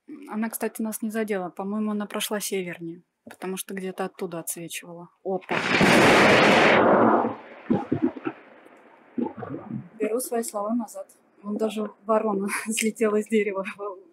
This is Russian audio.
Она, кстати, нас не задела. По-моему, она прошла севернее, потому что где-то оттуда отсвечивала. Опа! Беру свои слова назад. Вон даже ворона взлетела с дерева